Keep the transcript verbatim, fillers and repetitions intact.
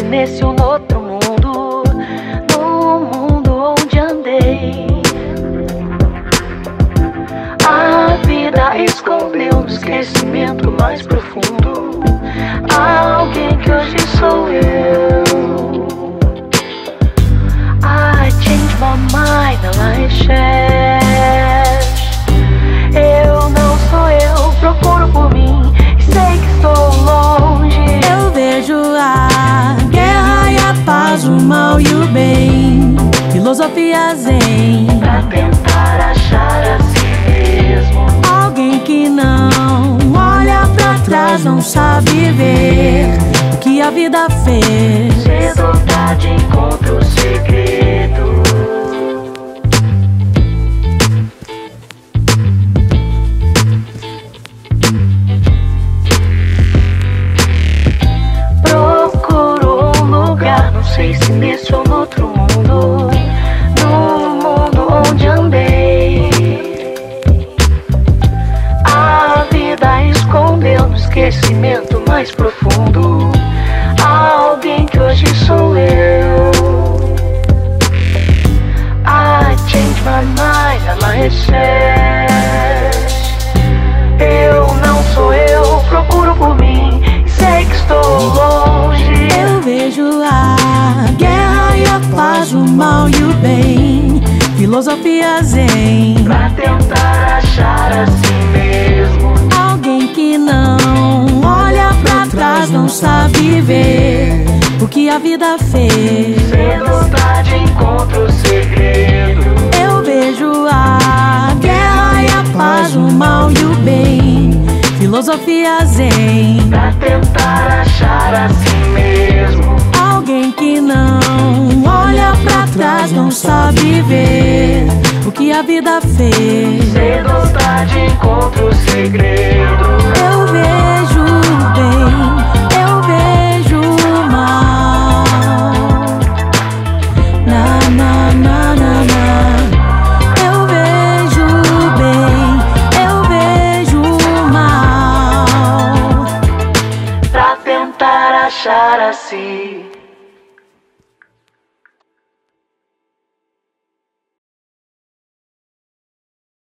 nesse ou no outro mundo, no mundo onde andei. A vida escondeu no esquecimento mais profundo alguém que hoje sou eu. I change my mind, I change. Eu não sou eu, procuro por mim e sei que estou longe. Eu vejo a guerra e a paz, o mal e o bem, filosofia zen, pra tentar achar a si mesmo. Alguém que não olha pra trás, não sabe ver o que a vida fez. Cedo ou tarde encontra o segredo. Procuro um lugar, não sei se nesse ou no outro mundo, no mundo onde andei. A vida escondeu no esquecimento mais profundo alguém que hoje sou eu. I change my mind, I change. Eu não sou eu, procuro por mim e sei que estou longe. Eu vejo a guerra e a paz, o mal e o bem, filosofia zen, pra tentar achar a si mesmo. Alguém que não olha pra trás, não sabe ver o que a vida fez. Cedo ou tarde encontra o segredo. Eu vejo a guerra e a paz, o mal e o bem, filosofia zen, pra tentar achar a si mesmo. Alguém que não olha pra trás, não sabe ver o que a vida fez. Cedo ou tarde encontra o segredo. Eu vejo bem, eu vejo mal. Na, na, na, na, na. Eu vejo bem, eu vejo mal. Pra tentar achar a si